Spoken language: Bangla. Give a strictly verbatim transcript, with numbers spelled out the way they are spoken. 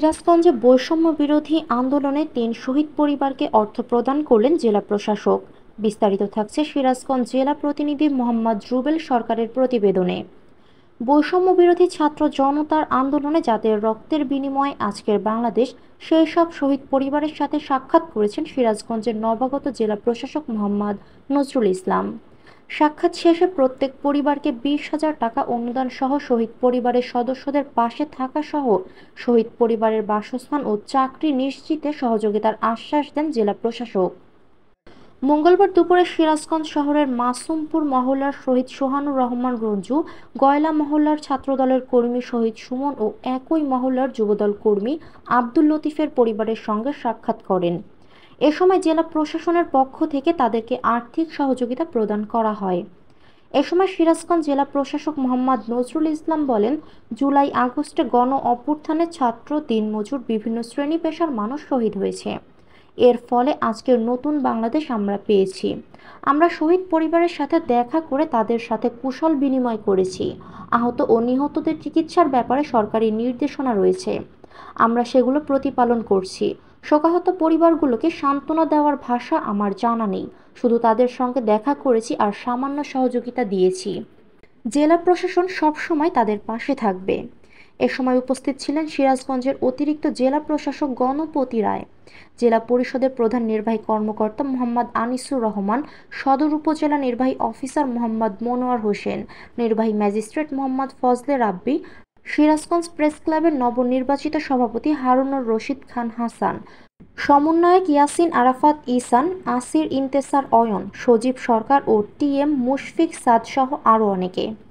সিরাজগঞ্জে বৈষম্য বিরোধী আন্দোলনে তিন শহীদ পরিবারকে অর্থ প্রদান করলেন জেলা প্রশাসক। বিস্তারিত থাকছে সিরাজগঞ্জ জেলা প্রতিনিধি মোহাম্মদ রুবেল সরকারের প্রতিবেদনে। বৈষম্য বিরোধী ছাত্র জনতার আন্দোলনে যাদের রক্তের বিনিময়ে আজকের বাংলাদেশ, সেই সব শহীদ পরিবারের সাথে সাক্ষাৎ করেছেন সিরাজগঞ্জের নবাগত জেলা প্রশাসক মোহাম্মদ নজরুল ইসলাম। সাক্ষাৎ শেষে প্রত্যেক পরিবারকে বিশ হাজার টাকা অনুদান সহ শহীদ পরিবারের সদস্যদের পাশে থাকা সহ শহীদ পরিবারের বাসস্থান ও চাকরি নিশ্চিতে সহযোগিতার আশ্বাস দেন জেলা প্রশাসক। মঙ্গলবার দুপুরে সিরাজগঞ্জ শহরের মাসুমপুর মহল্লার শহীদ সোহানুর রহমান রঞ্জু, গয়লা মহল্লার ছাত্রদলের কর্মী শহীদ সুমন ও একই মহল্লার যুবদল কর্মী আব্দুল লতিফের পরিবারের সঙ্গে সাক্ষাৎ করেন। এ সময় জেলা প্রশাসনের পক্ষ থেকে তাদেরকে আর্থিক সহযোগিতা প্রদান করা হয়। এ সময় সিরাজগঞ্জ জেলা প্রশাসক মোহাম্মদ নজরুল ইসলাম বলেন, জুলাই আগস্টে গণ অভ্যুত্থানে ছাত্র, দিনমজুর, বিভিন্ন শ্রেণী পেশার মানুষ শহীদ হয়েছে। এর ফলে আজকের নতুন বাংলাদেশ আমরা পেয়েছি। আমরা শহীদ পরিবারের সাথে দেখা করে তাদের সাথে কুশল বিনিময় করেছি। আহত ও নিহতদের চিকিৎসার ব্যাপারে সরকারি নির্দেশনা রয়েছে, আমরা সেগুলো প্রতিপালন করছি। শোকাহত পরিবারগুলোকে সান্ত্বনা দেওয়ার ভাষা আমার জানা নেই, শুধু তাদের সঙ্গে দেখা করেছি আর সামান্য সহযোগিতা দিয়েছি। জেলা প্রশাসন সবসময় তাদের পাশে থাকবে। এ সময় উপস্থিত ছিলেন সিরাজগঞ্জের অতিরিক্ত জেলা প্রশাসক গণপতি রায়, জেলা পরিষদের প্রধান নির্বাহী কর্মকর্তা মোহাম্মদ আনিসুর রহমান, সদর উপজেলা নির্বাহী অফিসার মোহাম্মদ মনোয়ার হোসেন, নির্বাহী ম্যাজিস্ট্রেট মোহাম্মদ ফজলে রাব্বি, সিরাজগঞ্জ প্রেস ক্লাবের নবনির্বাচিত সভাপতি হারুনুর রশিদ খান হাসান, সমন্বয়ক ইয়াসিন আরাফাত ইসান, আসির ইন্তেসার অয়ন, সজীব সরকার ও টি এম মুশফিক সাদ সহ আরও অনেকে।